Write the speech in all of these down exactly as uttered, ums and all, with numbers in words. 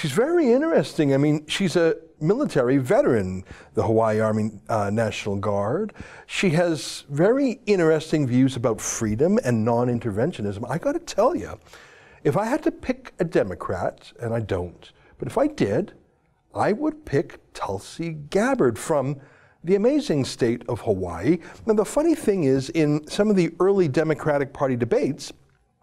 She's very interesting. I mean, she's a military veteran, the Hawaii Army uh, National Guard. She has very interesting views about freedom and non-interventionism. I got to tell you, if I had to pick a Democrat, and I don't, but if I did, I would pick Tulsi Gabbard from the amazing state of Hawaii. Now, the funny thing is, in some of the early Democratic Party debates,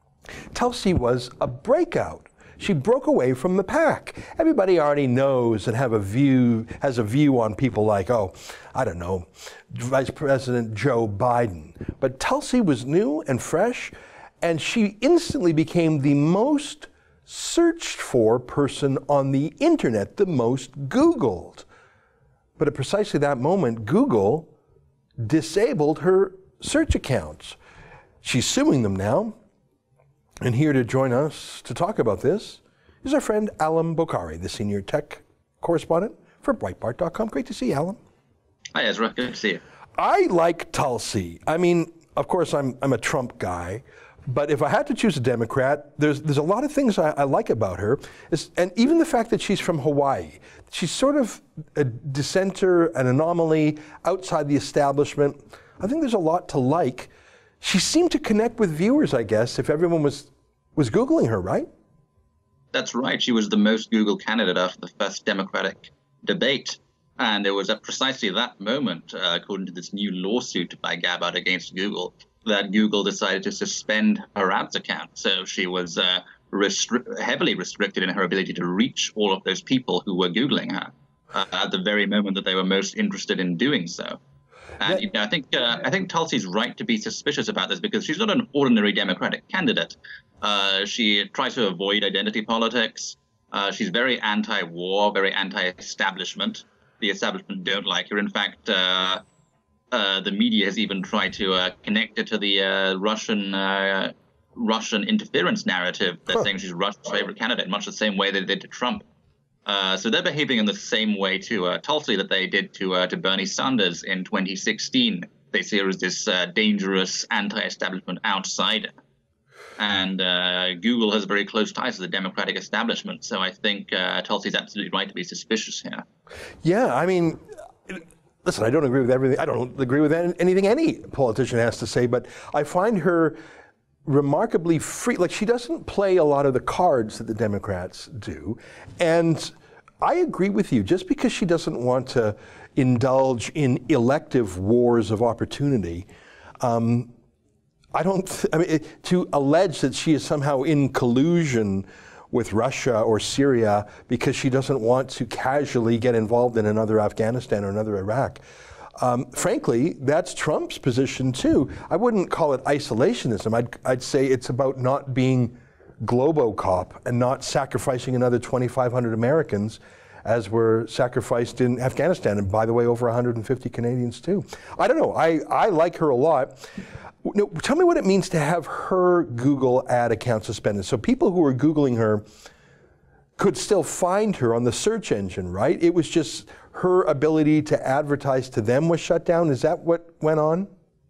Tulsi was a breakout. She broke away from the pack. Everybody already knows and have a view, has a view on people like, oh, I don't know, Vice President Joe Biden. But Tulsi was new and fresh, and she instantly became the most searched for person on the internet, the most Googled. But at precisely that moment, Google disabled her search accounts. She's suing them now. And here to join us to talk about this is our friend Allum Bohkari, the senior tech correspondent for Breitbart dot com. Great to see you, Allum. Hi, Ezra. Good to see you. I like Tulsi. I mean, of course, I'm, I'm a Trump guy. But if I had to choose a Democrat, there's there's a lot of things I, I like about her, it's, and even the fact that she's from Hawaii. She's sort of a dissenter, an anomaly, outside the establishment. I think there's a lot to like. She seemed to connect with viewers, I guess, if everyone was was Googling her, right? That's right. She was the most Googled candidate after the first Democratic debate. And it was at precisely that moment, uh, according to this new lawsuit by Gabbard against Google, that Google decided to suspend her ads account. So she was uh, restri- heavily restricted in her ability to reach all of those people who were Googling her uh, at the very moment that they were most interested in doing so. And you know, I think uh, I think Tulsi's right to be suspicious about this because she's not an ordinary Democratic candidate. Uh, she tries to avoid identity politics. Uh, she's very anti-war, very anti-establishment. The establishment don't like her. In fact, uh, uh, the media has even tried to uh, connect her to the uh, Russian uh, Russian interference narrative. They're huh. saying she's Russia's favorite candidate, much the same way they did to Trump. Uh, so they're behaving in the same way to uh, Tulsi that they did to uh, to Bernie Sanders in twenty sixteen. They see her as this uh, dangerous anti-establishment outsider. And uh, Google has very close ties to the Democratic establishment. So I think uh, Tulsi's absolutely right to be suspicious here. Yeah, I mean, listen, I don't agree with everything. I don't agree with anything any politician has to say, but I find her remarkably free. Like, she doesn't play a lot of the cards that the Democrats do. And I agree with you. Just because she doesn't want to indulge in elective wars of opportunity, um, I don't, th- I mean, it, to allege that she is somehow in collusion with Russia or Syria because she doesn't want to casually get involved in another Afghanistan or another Iraq. Um, frankly, that's Trump's position too. I wouldn't call it isolationism. I'd, I'd say it's about not being Globocop and not sacrificing another twenty-five hundred Americans as were sacrificed in Afghanistan. And by the way, over one hundred fifty Canadians too. I don't know. I, I like her a lot. No, tell me what it means to have her Google ad account suspended. So people who are Googling her could still find her on the search engine, right? It was just her ability to advertise to them was shut down. Is that what went on?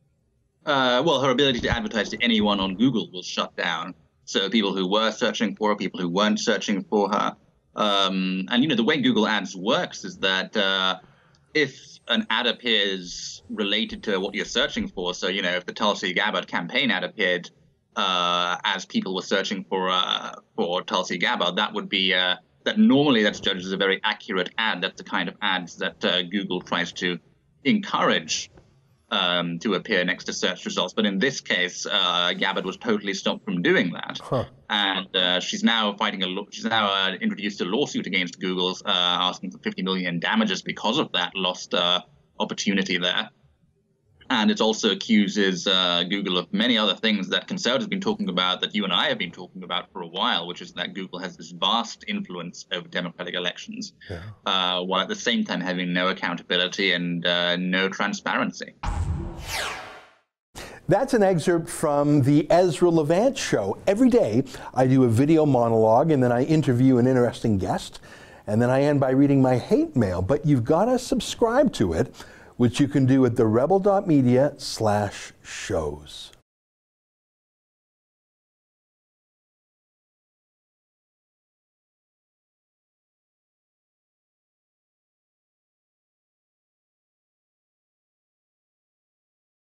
Uh, well, her ability to advertise to anyone on Google was shut down. So people who were searching for her, people who weren't searching for her. Um, and, you know, the way Google Ads works is that uh, if an ad appears related to what you're searching for, so, you know, if the Tulsi Gabbard campaign ad appeared uh, as people were searching for uh, for Tulsi Gabbard, that would be, uh, that normally that's judged as a very accurate ad. That's the kind of ads that uh, Google tries to encourage um, to appear next to search results. But in this case, uh, Gabbard was totally stopped from doing that. Huh. And uh, she's now fighting a, lo- she's now uh, introduced a lawsuit against Google, uh, asking for fifty million in damages because of that lost uh, opportunity there. And it also accuses uh, Google of many other things that conservatives have been talking about, that you and I have been talking about for a while, which is that Google has this vast influence over democratic elections, yeah. uh, while at the same time having no accountability and uh, no transparency. That's an excerpt from the Ezra Levant show. Every day I do a video monologue and then I interview an interesting guest, and then I end by reading my hate mail. But you've got to subscribe to it, which you can do at the rebel dot media slash shows.